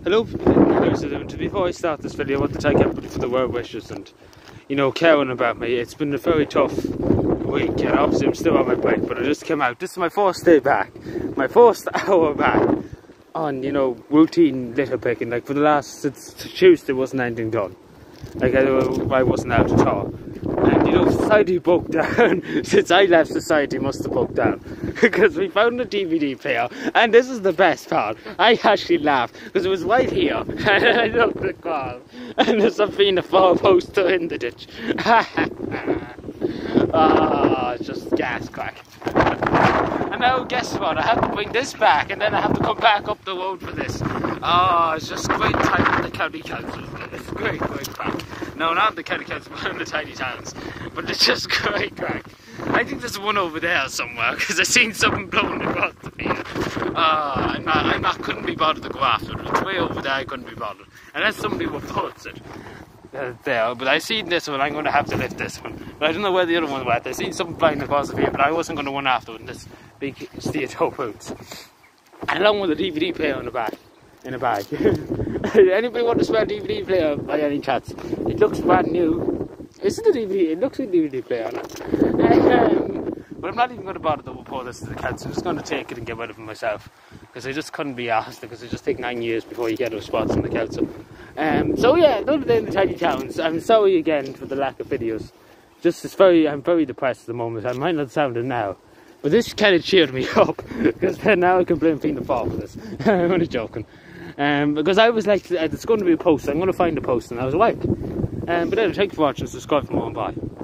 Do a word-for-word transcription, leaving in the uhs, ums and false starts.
Hello people, before I start this video I want to thank everybody for the well wishes and, you know, caring about me. It's been a very tough week and obviously I'm still on my break, but I just came out. This is my first day back, my first hour back on, you know, routine litter picking. Like for the last, since Tuesday wasn't anything done. Like I, I wasn't out at all. And you know, society broke down. Since I left, society must have broke down. Because we found a D V D player, and this is the best part. I actually laughed, because it was right here. And I looked at Carl, and there's something a four poster in the ditch. Ah, it's just gas crack. And now guess what, I have to bring this back, and then I have to come back up the road for this. Oh, it's just great time with the county council. It's great, great crack. No, not the county council, but in the tiny towns. But it's just great crack. I think there's one over there somewhere, because I've seen something blown across the field. Ah, uh, I'm not, I'm not, couldn't be bothered to go after it. It's way over there, I couldn't be bothered. Unless somebody reports it. Uh, there, but I seen this one, I'm going to have to lift this one. But I don't know where the other one went. I seen something flying across the field, but I wasn't going to run after it in this big steel toe boots. And along with a D V D player in the back, in a bag. Anybody want to spare D V D player by any chance? It looks brand new. Is it a D V D? It looks like a D V D player on it. Um, but I'm not even going to bother to report this to the council. I'm just going to take it and get rid of it myself. Because I just couldn't be asked, because it just takes nine years before you get a response from the council. Um, so yeah, another day in the tiny towns. I'm sorry again for the lack of videos. Just it's very, I'm very depressed at the moment. I might not sound it now, but this kind of cheered me up because then now I can blame Fianna Fáil for this. I'm only joking. Um, because I was like, it's going to be a post. I'm going to find a post, and I was like, um, but anyway, thank you for watching. Subscribe for more, and bye.